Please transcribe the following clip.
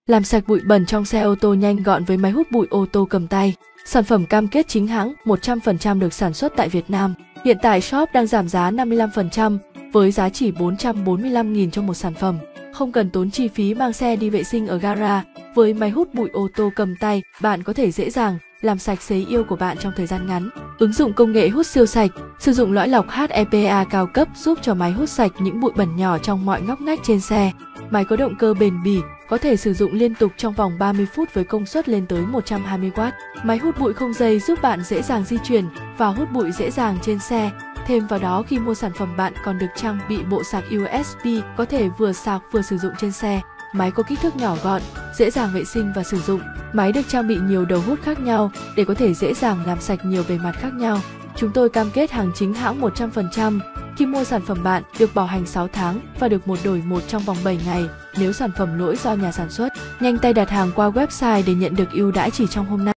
Làm sạch bụi bẩn trong xe ô tô nhanh gọn với máy hút bụi ô tô cầm tay. Sản phẩm cam kết chính hãng, 100% được sản xuất tại Việt Nam. Hiện tại shop đang giảm giá 55% với giá chỉ 445.000 cho một sản phẩm. Không cần tốn chi phí mang xe đi vệ sinh ở gara. Với máy hút bụi ô tô cầm tay, bạn có thể dễ dàng làm sạch xe yêu của bạn trong thời gian ngắn. Ứng dụng công nghệ hút siêu sạch, sử dụng lõi lọc HEPA cao cấp giúp cho máy hút sạch những bụi bẩn nhỏ trong mọi ngóc ngách trên xe. Máy có động cơ bền bỉ, có thể sử dụng liên tục trong vòng 30 phút với công suất lên tới 120W. Máy hút bụi không dây giúp bạn dễ dàng di chuyển và hút bụi dễ dàng trên xe. Thêm vào đó, khi mua sản phẩm bạn còn được trang bị bộ sạc USB, có thể vừa sạc vừa sử dụng trên xe. Máy có kích thước nhỏ gọn, dễ dàng vệ sinh và sử dụng. Máy được trang bị nhiều đầu hút khác nhau để có thể dễ dàng làm sạch nhiều bề mặt khác nhau. Chúng tôi cam kết hàng chính hãng 100%. Khi mua sản phẩm bạn được bảo hành 6 tháng và được một đổi một trong vòng 7 ngày nếu sản phẩm lỗi do nhà sản xuất. Nhanh tay đặt hàng qua website để nhận được ưu đãi chỉ trong hôm nay.